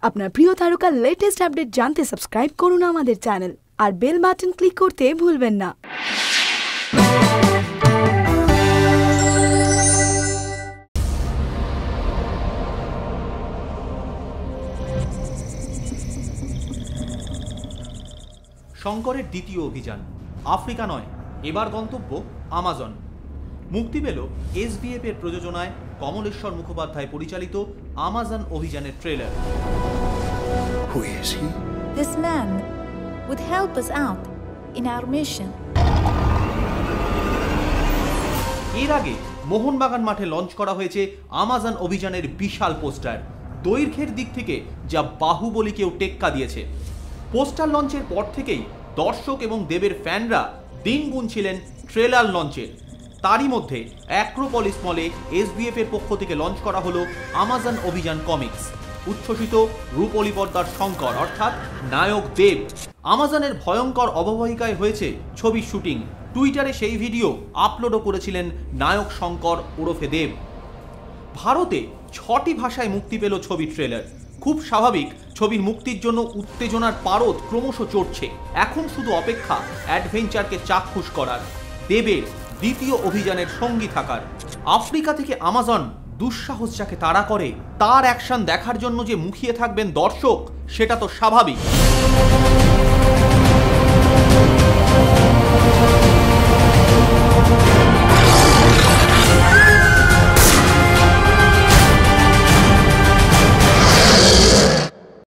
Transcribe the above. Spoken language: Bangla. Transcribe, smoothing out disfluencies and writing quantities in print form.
আপনার প্রিয় তারকার লেটেস্ট আপডেট জানতে সাবস্ক্রাইব করুন আমাদের চ্যানেল আর বেল বাটন ক্লিক করতে ভুলবেন না। শঙ্করের দ্বিতীয় অভিযান আফ্রিকা নয়, এবার গন্তব্য আমাজন। মুক্তি পেল এসবিএফ এর প্রযোজনায় কমলেশ্বর মুখোপাধ্যায় পরিচালিত আমাজন অভিযানের trailer. Who is he? This man would help us out in our mission. এর আগে মোহন বাগান মাঠে লঞ্চ করা হয়েছে আমাজন অভিযানের বিশাল পোস্টার। দৈর্ঘ্যের দিক থেকে যা বাহুবলীকেও টেক্কা দিয়েছে। পোস্টার লঞ্চের পর থেকেই দর্শক এবং দেবের ফ্যানরা দিন গুনছিলেন ট্রেলার লঞ্চের। তারই মধ্যে অ্যাক্রোপলিস মলে এসবিএফ এর পক্ষ থেকে লঞ্চ করা হলো আমাজন অভিযান কমিক্স। উচ্ছ্বসিত রূপলী পর্দার শঙ্কর অর্থাৎ নায়ক দেব। আমাজনের ভয়ঙ্কর অববাহিকায় হয়েছে ছবির শুটিং। টুইটারে সেই ভিডিও আপলোডও করেছিলেন নায়ক শঙ্কর ওরফে দেব। ভারতে 6টি ভাষায় মুক্তি পেল ছবির ট্রেলার। খুব স্বাভাবিক, ছবির মুক্তির জন্য উত্তেজনার পারদ ক্রমশ চড়ছে। এখন শুধু অপেক্ষা অ্যাডভেঞ্চারকে চাক্ষুষ করার, দেবের দ্বিতীয় অভিযানের সঙ্গী থাকার। আফ্রিকা থেকে আমাজন দুঃসাহস যাকে তাড়া করে, তার অ্যাকশন দেখার জন্য যে মুখিয়ে থাকবেন দর্শক, সেটা তো স্বাভাবিক।